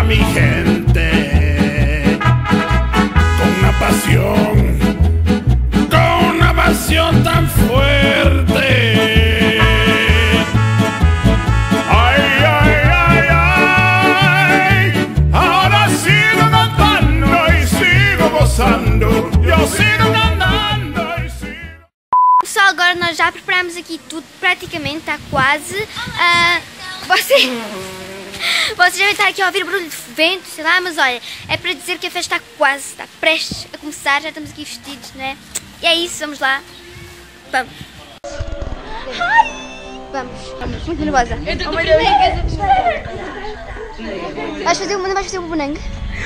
mi gente, con una pasión tan fuerte. Ay, ay, ay, ay, ahora sigo cantando y sigo gozando, eu sigo cantando e sigo... Pessoal, agora nós já preparamos aqui tudo, praticamente está quase. Vocês devem estar aqui a ouvir barulho de vento, sei lá, mas olha, é para dizer que a festa está quase, está prestes a começar, já estamos aqui vestidos, né? E é isso, vamos lá. Vamos. Vamos, muito nervosa. Eu tô com Vais fazer o bubanang?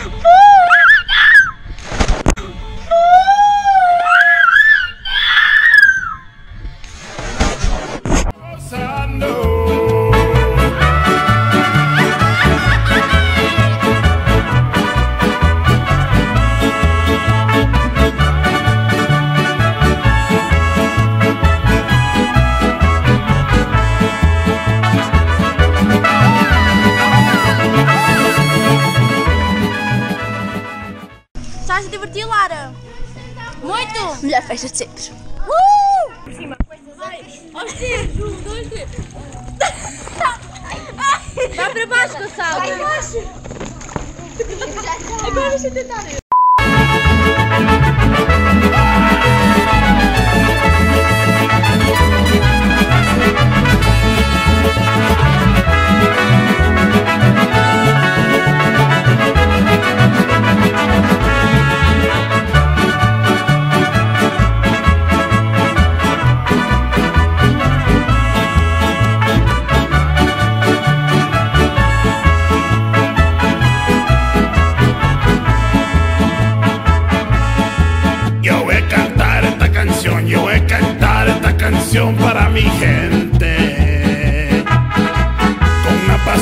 Estás a divertir, Lara? Muito! Melhor festa de sempre. Por cima, aos tiros, 1, 2, 3. Vai para baixo, Gonçalo. Vai para baixo. Agora deixa eu tentar. Para mi gente, con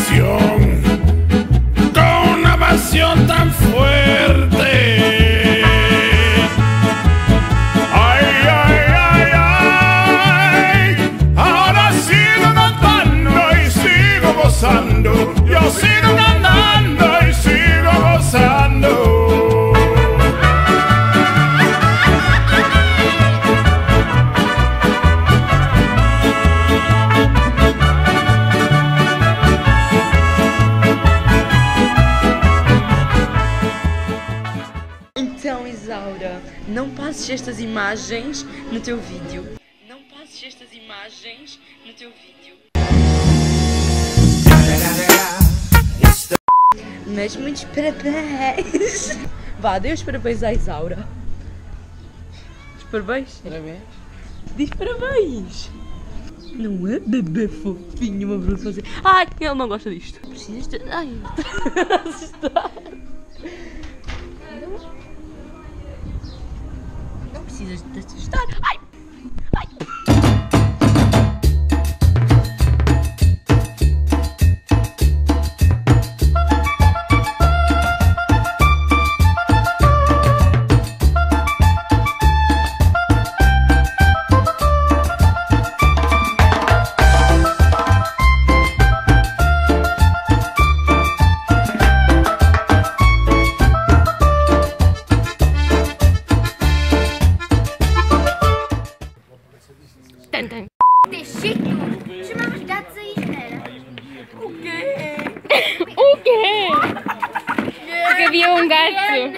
una pasión tan fuerte. Ay, ay, ay, ay, ahora sigo cantando y sigo gozando, yo sigo cantando y sigo gozando. Então, Isaura, não passes estas imagens no teu vídeo. Não passes estas imagens no teu vídeo. Mas muitos parabéns. Vá, dê os parabéns à Isaura. Os parabéns? Parabéns. Diz parabéns. Não é, bebê fofinho, uma bruxa fazer. Ai, ele não gosta disto. Precisas de... Ai, assustar. Não precisas de assustar. Ai! Ai! Chamamos gatos a isto, era? O quê? O quê? Porque havia um gato.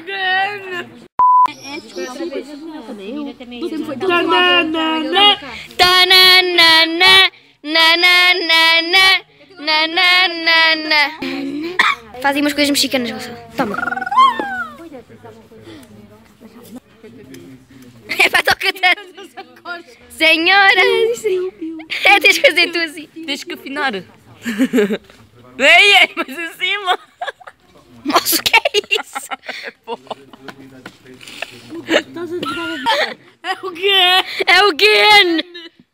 Fazem umas coisas mexicanas, Gonçalo. Toma. É para tocar. Senhora! É, tens que fazer tu assim. Tens que afinar. Ei, mas em cima. Nossa, o que é isso? É o quê? É o quê?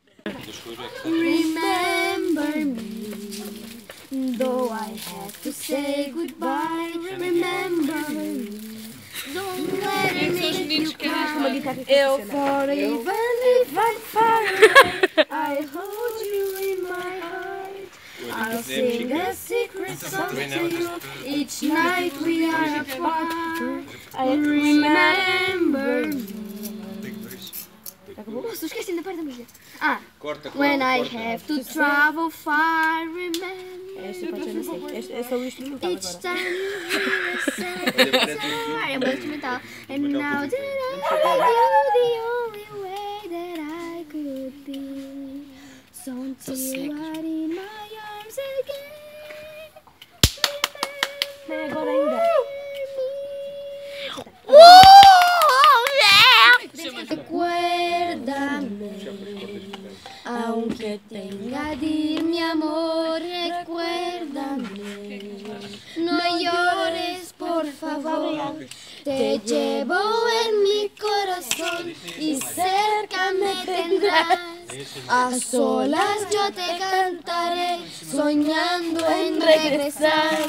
Remember me, though I have to say goodbye. Remember me, don't let it make you cry. Eu For even if I'm far away, I hold you in my heart. I I'll sing a secret song to you. Each night we are apart. I remember me. Nossa, esqueci da parte da música. When I have to travel far, remember. Esta parte eu não sei. É só o instrumental Each agora. time you hear a sad É uma instrumental. and now that I have you the only way that I could be. So until you are in my arms again, Não é agora ainda. recuérdame, aunque tenga de ir mi amor, recuérdame, no llores por favor, te llevo en mi corazón y cerca me tendrás, a solas yo te cantaré, soñando en regresar.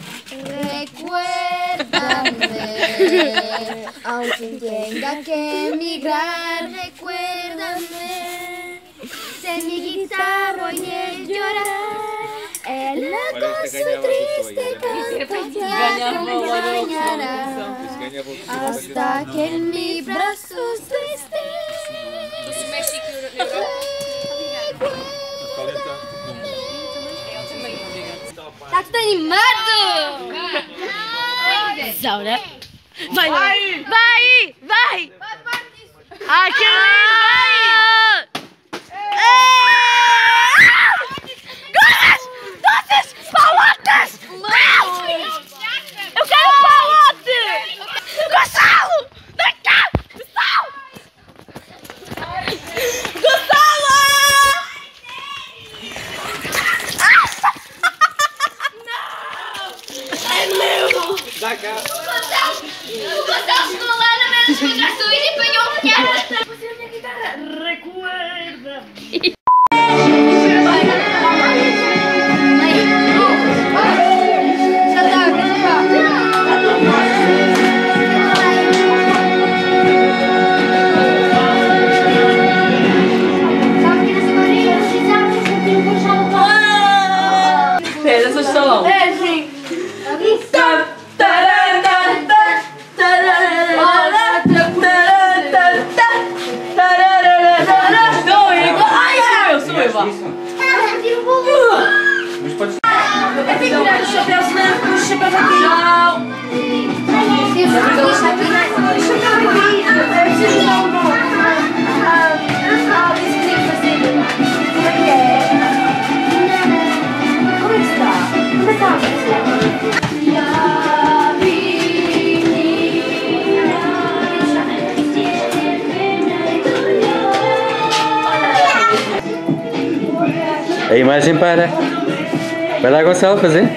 Recuérdame, aunque tenga que emigrar, recuérdame, de mi guitarra oye llorar, el lado su triste canto te acompañará, hasta que en mis brazos tú estés. Tá tudo animado! Isaura. Vai! Ai, que lindo! Vai! Doces! Palotes! Eu quero palote! Gonçalo! Vem cá! Gonçalo! Dá cá. O Gonçalo chegou lá na mesa dos contrações e apanhou o piada. Recuerda! Espera, só estalão. A imagem para. Vai lá, Gonçalo, fazer.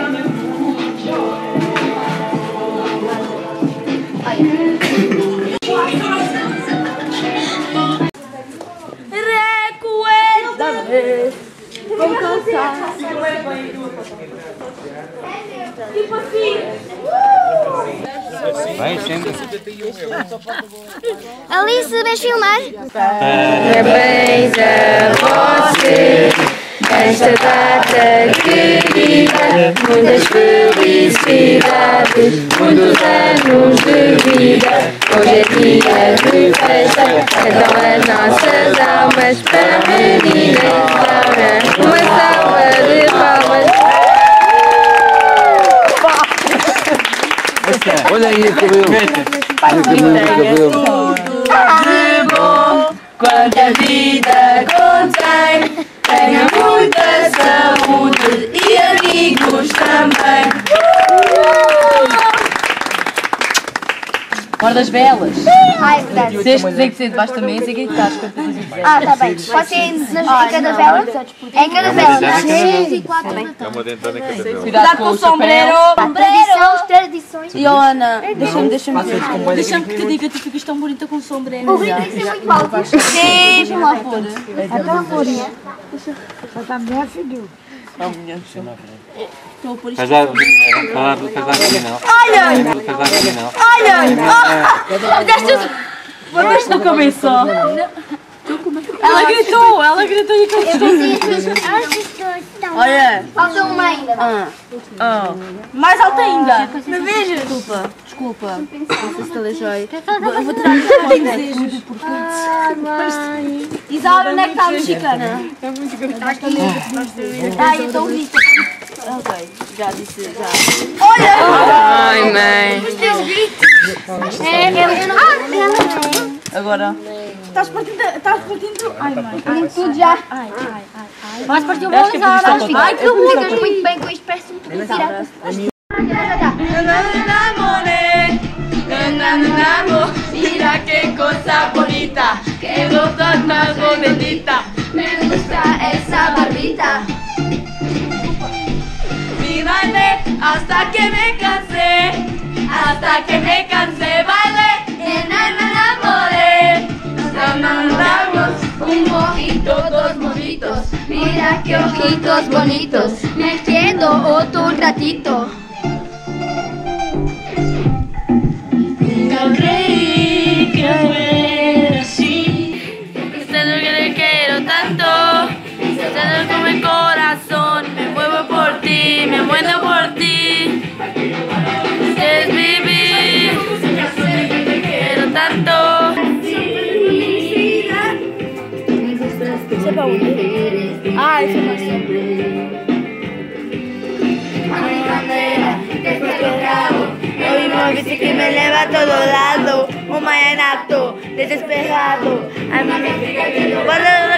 Recuerda-me. Vamos cantar. Tipo assim. Vai, senta. Alice, vais filmar? Parabéns a você, esta data querida, muitas felicidades, muitos anos de vida. Hoje é dia de festa, então as nossas almas para a menina Isaura. Uma salva de palmas. Olha aí o cabelo. Olha o cabelo. De bom, quanta vida contém. Tenha muita saúde e amigos também. Hora das velas. Ai, verdade. Tens que dizer que ser debaixo da mesa e gritar quando tu dizes. Ah, tá bem. Pode ser em cada vela? Em cada vela. É uma dentadura na cabeça. Cuidado com o sombreiro. Tradições. E Ana, deixa-me Deixa-me que te diga, tu ficas tão bonita com o sombreiro. O Rita tem que ser muito alto. Sim, deixa-me lá pôr. Estou a pôr isto. Faz lá abdominal. Olha! Olha! Na cabeça. Ela gritou e aquele Olha. Falta uma ainda. Mais alto ainda. Me vejo. Desculpa. Não sei se te deixei. Eu vou tirar os desejos. Mãe. Isaura, onde é que está a mexicana? Ai, então grita. Ok, já disse, já. Olha! Ai, mãe. Agora. Estás partindo. Ai, mãe. Tudo já. Vais partir o Eu acho que é por isso que eu estou a Ai, tu brincas muito bem com isto, parece um pirata. Mira que cosa bonita, que cosa más bonita. Me gusta esa barbita. Y bailé hasta que me cansé, bailé Me enamoré. nos enamoramos. Un mojito, dos mojitos. Mira qué ojitos bonitos. Me quedo otro ratito. No creí que fuera así. Usted no le quiero tanto. Usted no come el corazón. Me muevo por ti, me muero por ti. Usted es vivir. Te quiero tanto. Yo vivo a bici que me eleva a todo lado. Un mañanato desesperado. A mí me explica que no vale